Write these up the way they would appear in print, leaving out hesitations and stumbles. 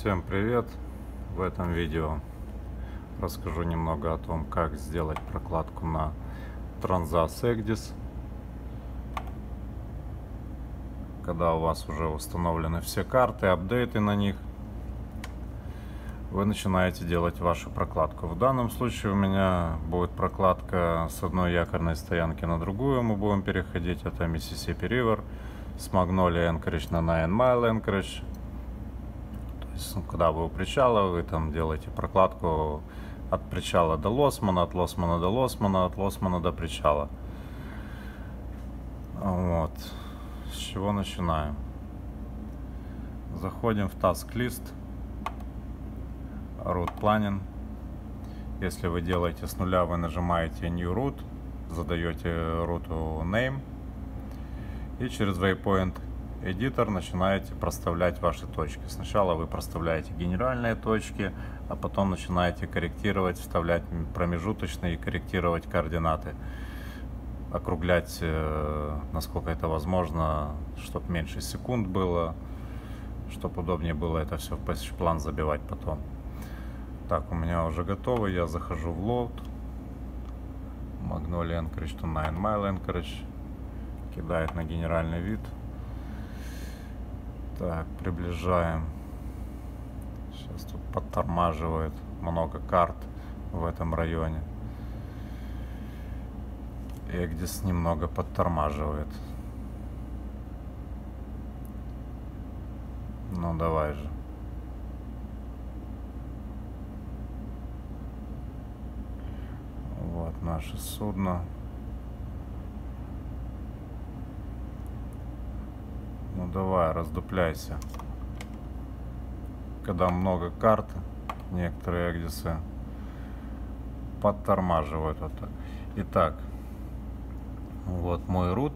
Всем привет! В этом видео расскажу немного о том, как сделать прокладку на Transas EGDIS. Когда у вас уже установлены все карты, апдейты на них, вы начинаете делать вашу прокладку. В данном случае у меня будет прокладка с одной якорной стоянки на другую. Мы будем переходить. Это Mississippi River с Magnolia Anchorage на Nine Mile Anchorage. Когда вы у причала, вы там делаете прокладку от причала до Лосмана, от Лосмана до Лосмана, от Лосмана до причала. Вот. С чего начинаем? Заходим в Task List, Route Planning. Если вы делаете с нуля, вы нажимаете New Route, задаете руту Name и через Waypoint Editor начинаете проставлять ваши точки. Сначала вы проставляете генеральные точки, а потом начинаете корректировать, вставлять промежуточные и корректировать координаты. Округлять, насколько это возможно, чтобы меньше секунд было, чтобы удобнее было это все в passage план забивать потом. Так, у меня уже готово. Я захожу в Load. Magnolia Anchorage to Nine Mile Anchorage. Кидает на генеральный вид. Так, приближаем. Сейчас тут подтормаживает много карт в этом районе. EGDIS немного подтормаживает. Ну давай же. Вот наше судно. Ну давай, раздупляйся. Когда много карт, некоторые EGDIS подтормаживают вот так. Итак, вот мой root.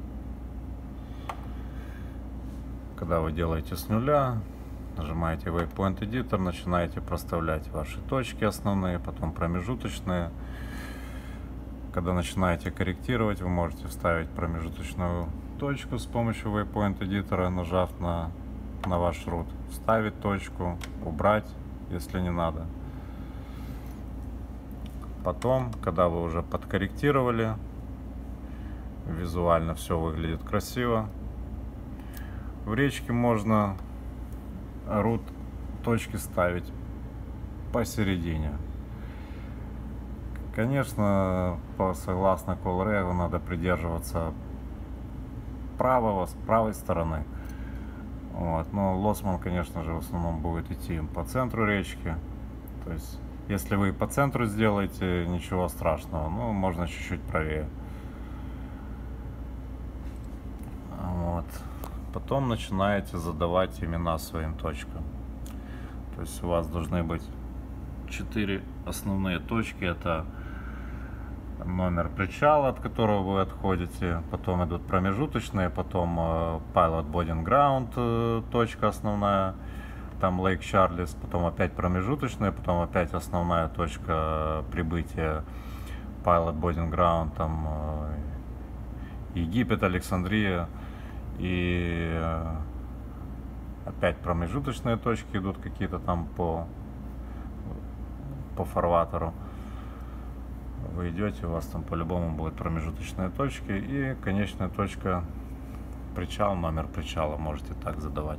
Когда вы делаете с нуля, нажимаете Waypoint Editor, начинаете проставлять ваши точки основные, потом промежуточные. Когда начинаете корректировать, вы можете вставить промежуточную точку с помощью Waypoint Editor, нажав на ваш root. Вставить точку, убрать, если не надо. Потом, когда вы уже подкорректировали, визуально все выглядит красиво. В речке можно root точки ставить посередине. Конечно, согласно Colrego надо придерживаться с правой стороны. Вот. Но Лосман, конечно же, в основном будет идти по центру речки. То есть, если вы по центру сделаете, ничего страшного. Ну, можно чуть-чуть правее. Вот. Потом начинаете задавать имена своим точкам. То есть у вас должны быть 4 основные точки. Это номер причала, от которого вы отходите, потом идут промежуточные, потом Pilot Boarding Ground, точка основная, там Lake Charles, потом опять промежуточная, потом опять основная точка прибытия, Pilot Boarding Ground, там Египет, Александрия, и опять промежуточные точки идут какие-то там по фарватеру. Вы идете, у вас там по-любому будут промежуточные точки и конечная точка причал, номер причала можете так задавать.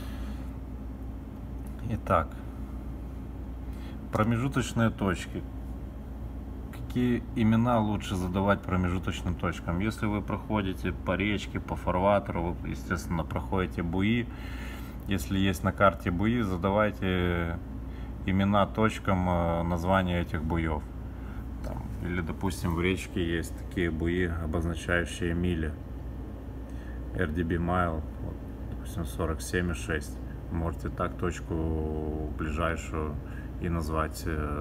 Итак, промежуточные точки. Какие имена лучше задавать промежуточным точкам? Если вы проходите по речке, по фарватеру, вы, естественно, проходите буи. Если есть на карте буи, задавайте имена точкам, названия этих буев. Или, допустим, в речке есть такие буи, обозначающие мили. RDB Mile, вот, допустим, 47,6. Можете так точку ближайшую и назвать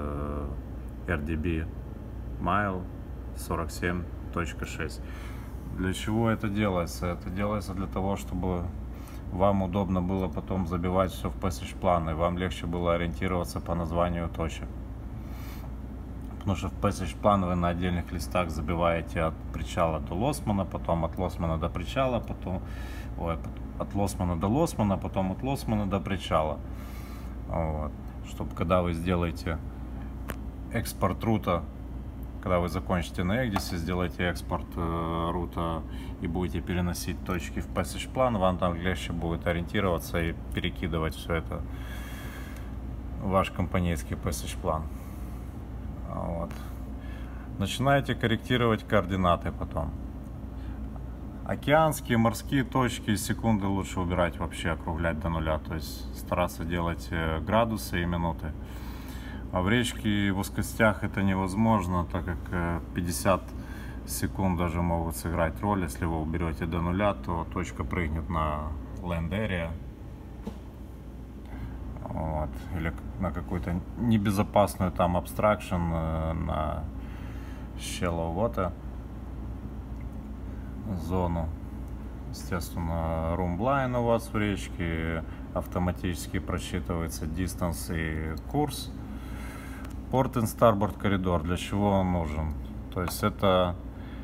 RDB Mile 47.6. Для чего это делается? Это делается для того, чтобы вам удобно было потом забивать все в passage план, и вам легче было ориентироваться по названию точек. Потому что в passage план вы на отдельных листах забиваете от причала до Лосмана, потом от Лосмана до причала, потом от Лосмана до Лосмана, потом от Лосмана до причала. Вот. Чтобы когда вы сделаете экспорт рута, когда вы закончите на Эгдисе, сделаете экспорт рута и будете переносить точки в Passage Plan, вам там легче будет ориентироваться и перекидывать все это в ваш компанейский Passage Plan. Вот. Начинаете корректировать координаты потом. Океанские, морские точки, секунды лучше убирать вообще, округлять до нуля, то есть стараться делать градусы и минуты. А в речке и в узкостях это невозможно, так как 50 секунд даже могут сыграть роль. Если вы уберете до нуля, то точка прыгнет на land area, вот, или на какую-то небезопасную там abstraction, на shallow water зону. Естественно, room line у вас в речке, автоматически просчитывается distance и курс. Port and Starboard коридор, для чего он нужен? То есть это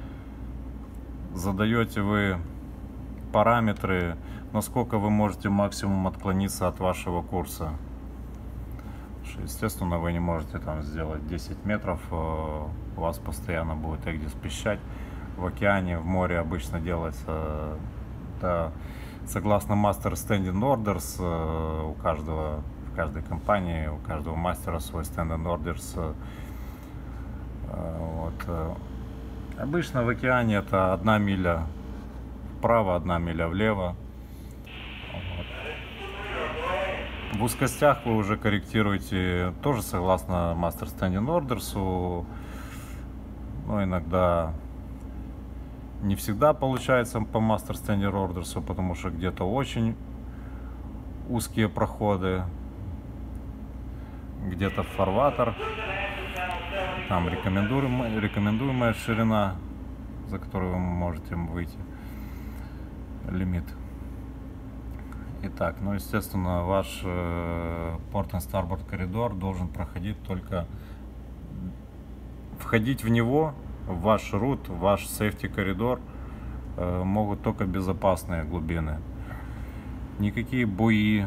задаете вы параметры, насколько вы можете максимум отклониться от вашего курса. Естественно, вы не можете там сделать 10 метров, у вас постоянно будет Эгдис пищать. В океане, в море обычно делается, это, согласно Master Standing Orders, у каждого, в каждой компании, у каждого мастера свой Standing Orders. Вот. Обычно в океане это 1 миля вправо, 1 миля влево. Вот. В узкостях вы уже корректируете тоже согласно Master Standing Orders. Но иногда не всегда получается по Master Standing Orders, потому что где-то очень узкие проходы, где-то фарватер, там рекомендуемая ширина, за которую вы можете выйти, лимит. Итак, ну естественно, ваш Port and Starboard коридор должен проходить только, входить в него, в ваш рут, в ваш safety коридор могут только безопасные глубины. Никакие буи,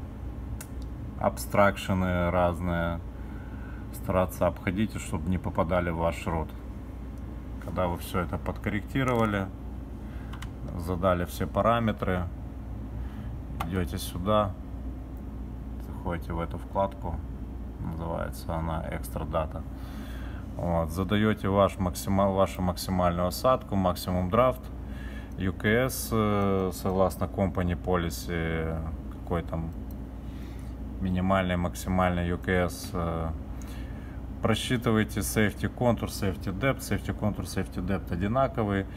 абстракшены разные стараться обходить, чтобы не попадали в ваш рут. Когда вы все это подкорректировали, задали все параметры, идете сюда, заходите в эту вкладку, называется она Extra Data. Вот, задаете вашу максимальную осадку, максимум драфт, UKS, согласно Company Policy, какой там минимальный, максимальный UKS. Просчитываете Safety Contour, Safety Depth. Safety Contour, Safety Depth одинаковые.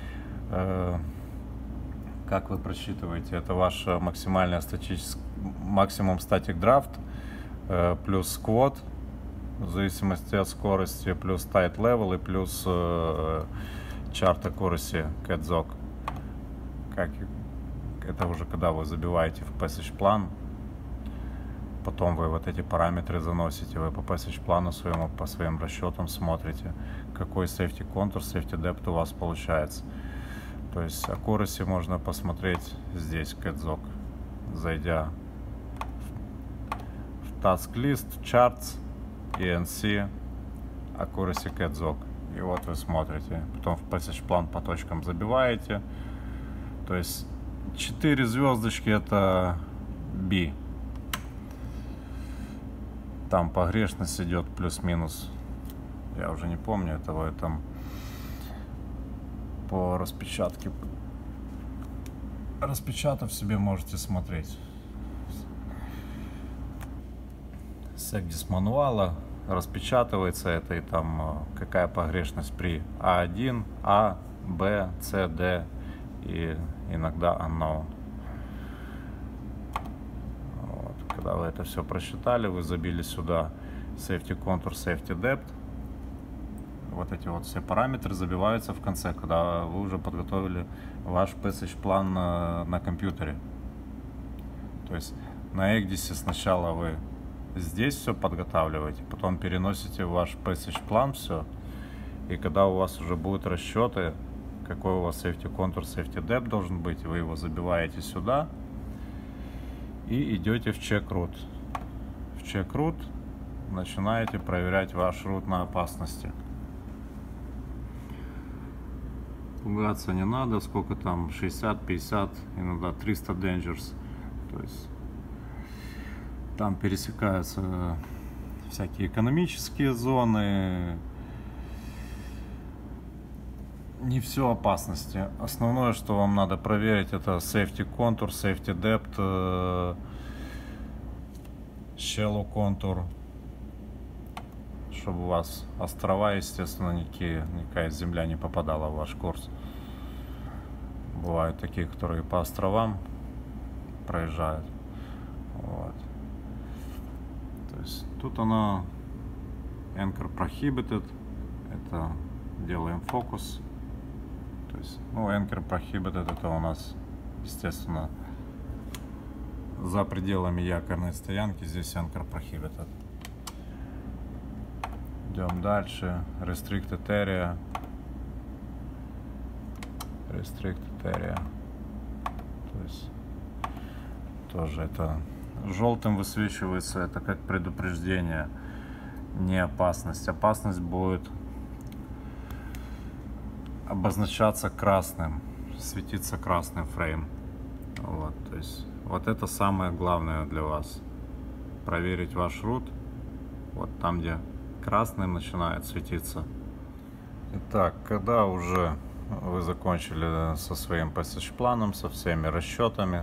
Как вы просчитываете? Это ваш максимальный максимум Static Draft плюс Squat, в зависимости от скорости, плюс Tight Level и плюс Chart Accuracy CatZog. Это уже когда вы забиваете в Passage Plan, потом вы вот эти параметры заносите, вы по Passage плану своему, по своим расчетам смотрите, какой Safety Contour, Safety Depth у вас получается. То есть Accuracy можно посмотреть здесь, CatZog, зайдя в Task List, Charts, ENC, Accuracy CatZog. И вот вы смотрите, потом в Passage Plan по точкам забиваете. То есть 4 звездочки это B. Там погрешность идет плюс-минус. Я уже не помню этого, там по распечатке. Распечатав себе можете смотреть. С Эгдис мануала распечатывается это, и там какая погрешность при А1, А, Б, С, Д и иногда unknown. Вот. Когда вы это все просчитали, вы забили сюда Safety Contour, Safety Depth. Вот эти вот все параметры забиваются в конце, когда вы уже подготовили ваш Passage план на компьютере. То есть на Эгдисе сначала вы здесь все подготавливаете, потом переносите в ваш Passage план все, и когда у вас уже будут расчеты, какой у вас Safety Contour, Safety Depth должен быть, вы его забиваете сюда и идете в Check Route. В check root, начинаете проверять ваш root на опасности. Пугаться не надо, сколько там, 60, 50, иногда 300 dangers. То есть там пересекаются всякие экономические зоны. Не все опасности. Основное, что вам надо проверить, это safety contour, safety depth, shallow contour, чтобы у вас острова, естественно, никакая земля не попадала в ваш курс. Бывают такие, которые по островам проезжают. Вот. То есть тут оно anchor prohibited, это делаем фокус. То есть, ну, anchor prohibited, это у нас, естественно, за пределами якорной стоянки. Здесь anchor prohibited. Идем дальше. Restricted area. Restricted area. То есть тоже это желтым высвечивается, это как предупреждение, не опасность. Опасность будет обозначаться красным, светиться красным фрейм. Вот, то есть вот это самое главное для вас. Проверить ваш root, вот там, где красным начинает светиться. Итак, когда уже вы закончили со своим passage планом, со всеми расчетами,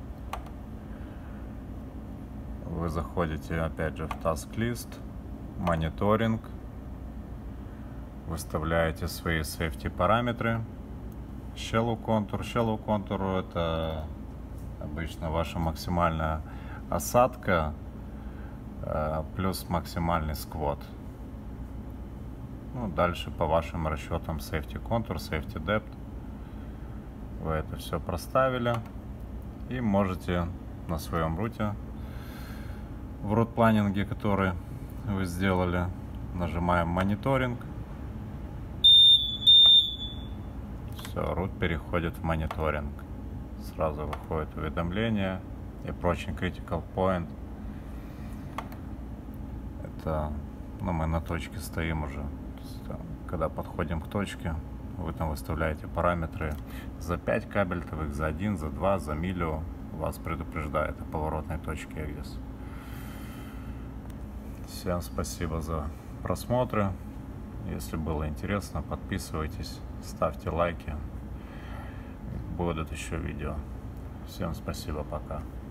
вы заходите опять же в task list, мониторинг, выставляете свои safety параметры. Shallow contour. Shallow contour — это обычно ваша максимальная осадка плюс максимальный сквот. Ну, дальше по вашим расчетам safety contour, safety depth. Вы это все проставили и можете на своем руте, в root планинге, который вы сделали, нажимаем мониторинг. Все, root переходит в мониторинг. Сразу выходит уведомление. Approaching critical point. Это, ну, мы на точке стоим уже. То есть, когда подходим к точке, вы там выставляете параметры за 5 кабельтовых, за 1, за 2, за милю. Вас предупреждает о поворотной точке AGS. Всем спасибо за просмотры. Если было интересно, подписывайтесь, ставьте лайки. Будут еще видео. Всем спасибо, пока.